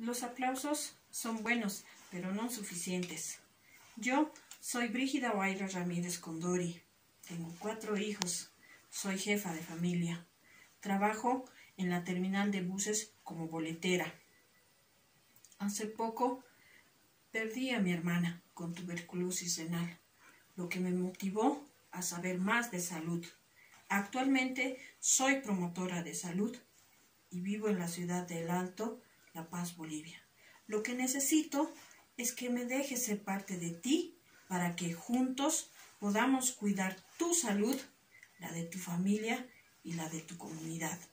Los aplausos son buenos, pero no suficientes. Yo soy Brígida Guaira Ramírez Condori. Tengo 4 hijos. Soy jefa de familia. Trabajo en la terminal de buses como boletera. Hace poco perdí a mi hermana con tuberculosis renal, lo que me motivó a saber más de salud. Actualmente soy promotora de salud y vivo en la ciudad de El Alto, La Paz, Bolivia. Lo que necesito es que me dejes ser parte de ti para que juntos podamos cuidar tu salud, la de tu familia y la de tu comunidad.